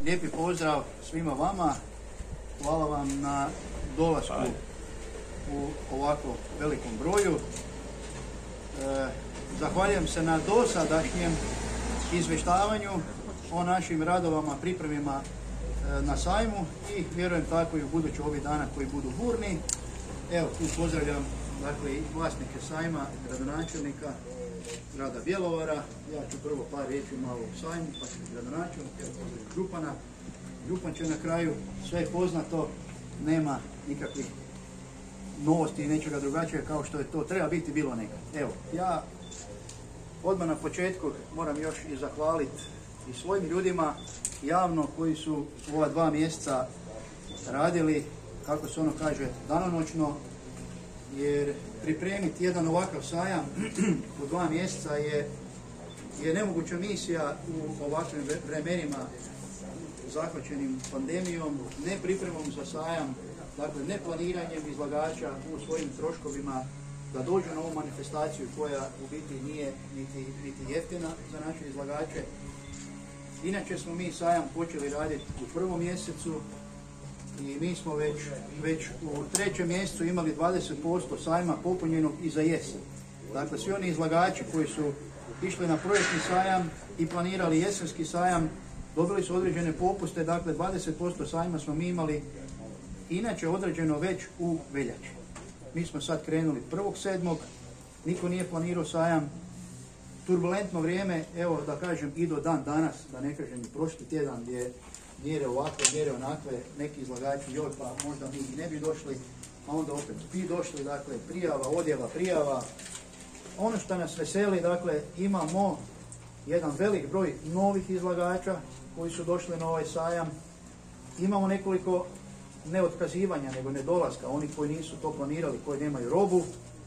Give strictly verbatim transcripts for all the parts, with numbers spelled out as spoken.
lijepi pozdrav svima vama. Hvala vam na dolasku u ovako velikom broju. E, zahvaljujem se na dosadašnjem izvještavanju o našim radovama, pripremima e, na sajmu i vjerujem tako i u budući ovih dana koji budu burni. Evo, tu pozdravljam dakle i vlasnike sajma, gradonačelnika grada Bjelovara. Ja ću prvo par riječi malo o sajmu, pa ću gradonačelnik, evo pozdravljam župana. Župan će na kraju, sve je poznato, nema nikakvih novosti i nečega drugačijeg kao što je to treba biti bilo nekad. Evo, ja odmah na početku moram još i zahvaliti i svojim ljudima javno koji su u ova dva mjeseca radili, kako se ono kaže, danonoćno, jer pripremiti jedan ovakav sajam u dva mjeseca je, je nemoguća misija u ovakvim vremenima zahvaćenim pandemijom, ne pripremom za sajam, dakle ne planiranjem izlagača u svojim troškovima da dođu na ovu manifestaciju koja u biti nije niti, niti jeftina za naše izlagače. Inače smo mi sajam počeli raditi u prvom mjesecu i mi smo već, već u trećem mjesecu imali dvadeset posto sajma popunjenog i za jesen. Dakle, svi oni izlagači koji su išli na projektni sajam i planirali jesenski sajam, dobili su određene popuste, dakle dvadeset posto sajma smo mi imali inače određeno već u veljači. Mi smo sad krenuli prvog sedmog niko nije planirao sajam, turbulentno vrijeme, evo da kažem i do dan danas, da ne kažem i prošli tjedan gdje mjere ovakve, mjere onakve, neki izlagači joj pa možda mi i ne bi došli, a onda opet bi došli, dakle prijava, odjava, prijava. Ono što nas veseli, dakle imamo jedan velik broj novih izlagača koji su došli na ovaj sajam. Imamo nekoliko ne otkazivanja, nego nedolaska, oni koji nisu to planirali, koji nemaju robu,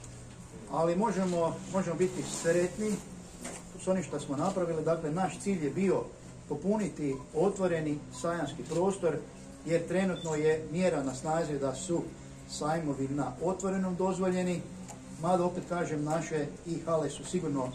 ali možemo, možemo biti sretni s onim što smo napravili. Dakle, naš cilj je bio popuniti otvoreni sajamski prostor, jer trenutno je mjera na snazi da su sajmovi na otvorenom dozvoljeni, mada opet kažem naše i hale su sigurno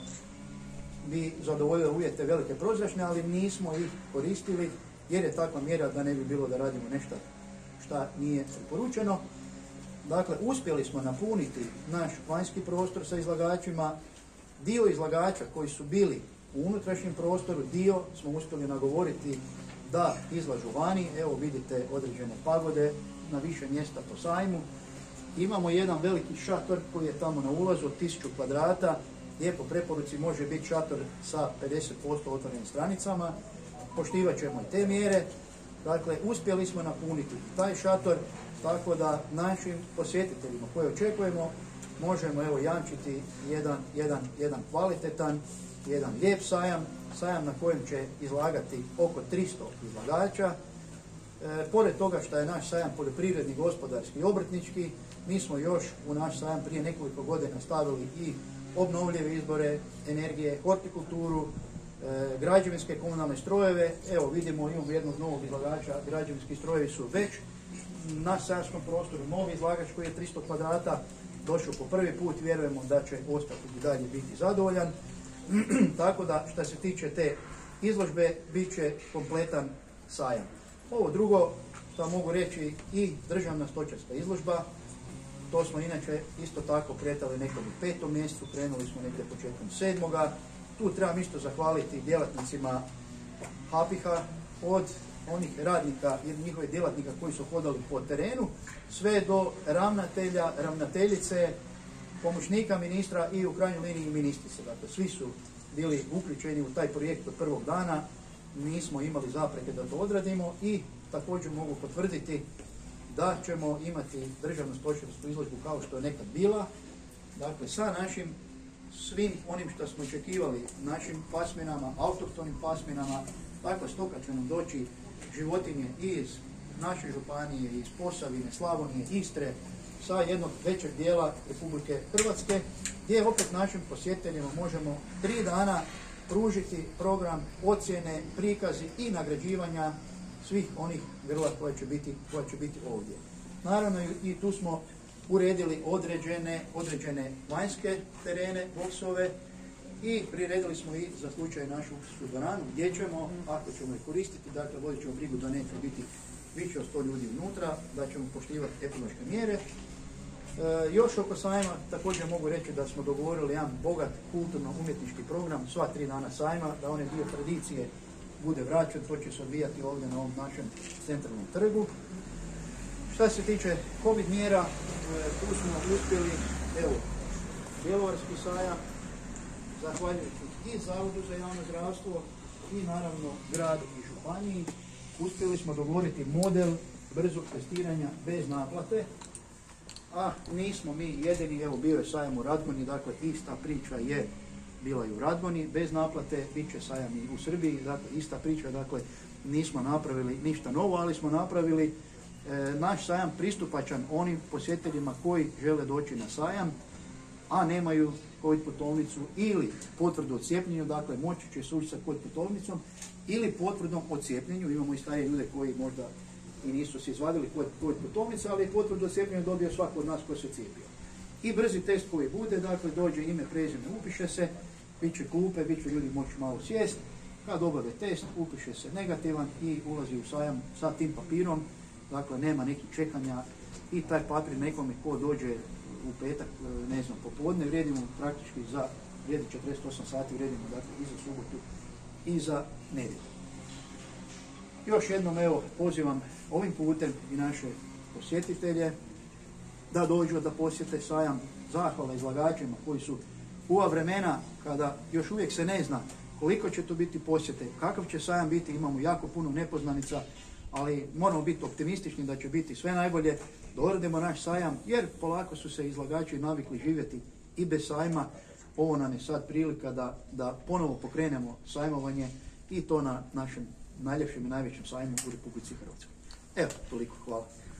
bi zadovoljile uvjete velike prozračne, ali nismo ih koristili jer je takva mjera da ne bi bilo da radimo nešto šta nije preporučeno. Dakle, uspjeli smo napuniti naš vanjski prostor sa izlagačima. Dio izlagača koji su bili u unutrašnjem prostoru, dio smo uspjeli nagovoriti da izlažu vani. Evo vidite određene pagode na više mjesta po sajmu. Imamo jedan veliki šator koji je tamo na ulazu od tisuću kvadrata, gdje po preporuci može biti šator sa pedeset posto otvorenim stranicama. Poštivat ćemo i te mjere. Dakle, uspjeli smo napuniti taj šator, tako da našim posjetiteljima koje očekujemo možemo evo jamčiti jedan, jedan, jedan kvalitetan, jedan lijep sajam, sajam na kojem će izlagati oko tristo izlagača. E, pored toga što je naš sajam poljoprivredni, gospodarski i obrtnički, mi smo još u naš sajam prije nekoliko godina stavili i obnovljive izvore energije, hortikulturu, e, građevinske komunalne strojeve. Evo vidimo, imamo jednog novog izlagača, građevinski strojevi su već na sajamskom prostoru, novi izlagač koji je tristo kvadrata, došao po prvi put, vjerujemo da će ostati i dalje biti zadovoljan. Tako da što se tiče te izložbe, bit će kompletan sajam. Ovo drugo što mogu reći i državna stočarska izložba, to smo inače isto tako kretali nekad u petom mjesecu, krenuli smo negdje početkom sedmoga. Tu trebam isto zahvaliti djelatnicima Hapiha, od onih radnika i njihovih djelatnika koji su hodali po terenu, sve do ravnatelja, ravnateljice, pomoćnika ministra i u krajnjoj liniji ministrice. Dakle, svi su bili uključeni u taj projekt od prvog dana, nismo imali zapreke da to odradimo i također mogu potvrditi da ćemo imati državnu stočarsku izložbu kao što je nekad bila. Dakle, sa našim svim onim što smo očekivali, našim pasminama, autohtonim pasminama, takva stoka će nam doći životinje iz naše županije, iz Posavine, Slavonije, Istre, sa jednog većeg dijela Republike Hrvatske, gdje opet našim posjetiteljima možemo tri dana pružiti program ocjene, prikazi i nagrađivanja svih onih grla koja će biti, koja će biti ovdje. Naravno i tu smo uredili određene, određene vanjske terene, boksove I priredili smo i za slučaj našu upusku dvoranu gdje ćemo, ako ćemo je koristiti, dakle vodit ćemo brigu da neće biti više od sto ljudi unutra, da ćemo poštivati ekološke mjere. E, još oko sajma također mogu reći da smo dogovorili jedan bogat kulturno-umjetnički program, sva tri dana sajma, da onaj dio tradicije bude vraćen, to će se odvijati ovdje na ovom našem centralnom trgu. Šta se tiče COVID mjera, tu smo uspjeli, evo, Bjelovarski sajam, zahvaljujući i Zavodu za javno zdravstvo i naravno gradu i županiji, uspjeli smo dogovoriti model brzog testiranja bez naplate, a nismo mi jedini, evo bio je sajam u Radgoni, dakle ista priča je bila i u Radgoni, bez naplate, bit će sajam i u Srbiji, dakle ista priča, dakle nismo napravili ništa novo, ali smo napravili e, naš sajam pristupačan onim posjetiteljima koji žele doći na sajam, a nemaju COVID putovnicu ili potvrdu o cijepljenju, dakle moći će sući sa COVID putovnicom ili potvrdom o cijepljenju. Imamo i starije ljude koji možda i nisu se izvadili COVID putovnice, ali potvrdu o cijepljenju dobio svako od nas ko se cijepio. I brzi test koji bude, dakle dođe ime, prezime, upiše se, bit će klupe, bit će ljudi moći malo sjest, kad obave test, upiše se negativan i ulazi u sajam sa tim papirom, dakle nema nekih čekanja i taj papir nekome ko dođe u petak, ne znam, popodne, vrijedimo praktički za, vrijedi četrdeset osam sati, vrijedimo dakle i za subotu i za nedjelju. Još jednom, evo, pozivam ovim putem i naše posjetitelje da dođu da posjete sajam, zahvala izlagačima koji su u ova vremena kada još uvijek se ne zna koliko će to biti posjete, kakav će sajam biti, imamo jako puno nepoznanica, ali moramo biti optimistični da će biti sve najbolje, da odradimo naš sajam, jer polako su se izlagači navikli živjeti i bez sajma. Ovo nam je sad prilika da, da ponovo pokrenemo sajmovanje i to na našem najljepšem i najvećem sajmu u Republici Hrvatskoj. Evo, toliko, hvala.